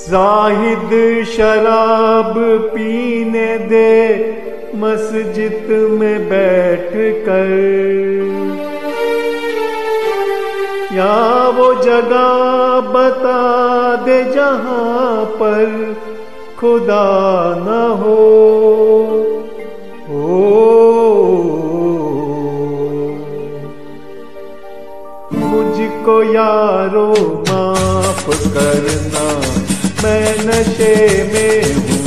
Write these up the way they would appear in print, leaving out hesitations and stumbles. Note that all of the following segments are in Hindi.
जाहिद शराब पीने दे मस्जिद में बैठ कर, या वो जगह बता दे जहां पर खुदा न हो। मुझको यारो माफ करना, मैं नशे में हूँ।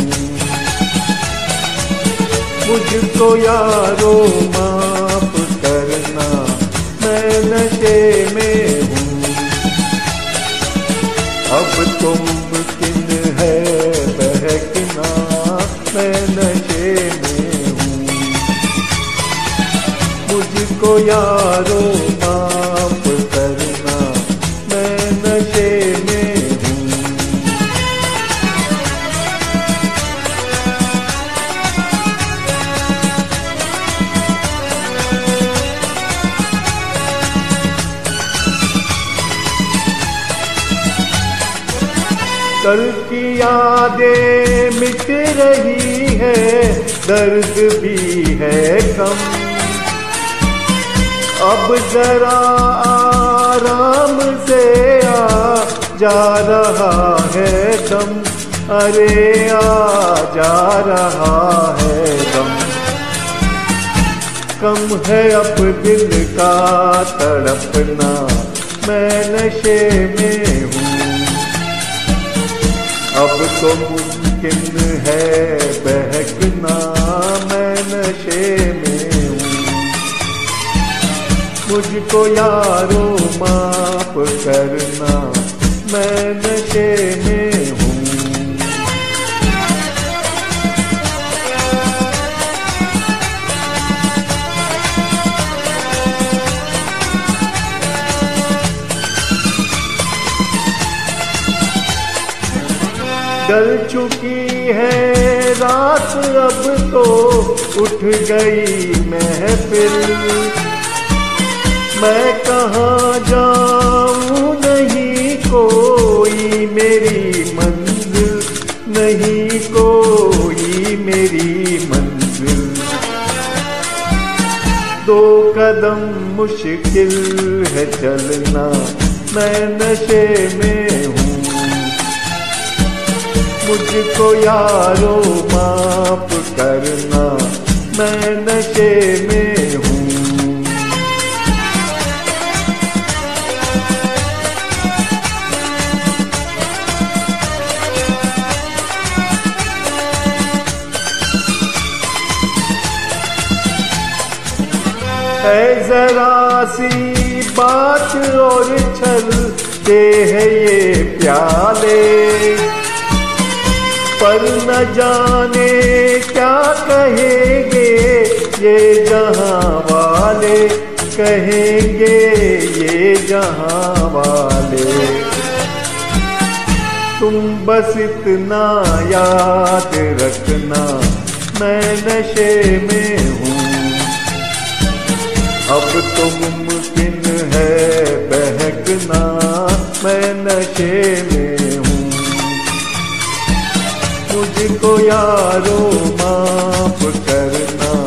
मुझको यारो माफ करना, मैं नशे में हूँ। अब तो मुमकिन है बहकना, मैं नशे में हूँ। मुझको यारो माफ करना, मैं नशे में हूँ। कल की यादें मिट रही है, दर्द भी है कम। अब जरा आराम से आ जा रहा है दम, अरे आ जा रहा है दम। कम है अब दिल का तड़पना, मैं नशे में हूँ। अब तो मुमकिन है बहकना, मैं नशे में हूँ। मुझको यारो माफ करना, मैं नशे में हूँ। डल चुकी है रात, अब तो उठ गई महफिल। मैं कहाँ जाऊँ, नहीं कोई मेरी मंजिल, नहीं कोई मेरी मंजिल। दो कदम मुश्किल है चलना, मैं नशे में हूँ। मुझको यारो माफ करना, मैं नशे में हूँ। है जरा सी बात और छलते हैं ये प्याले, पर न जाने क्या कहेंगे ये जहां वाले, कहेंगे ये जहां वाले। तुम बस इतना याद रखना, मैं नशे में हूँ। अब तो मुमकिन है बहकना, मैं नशे में हूँ। मुझको यारो माफ करना,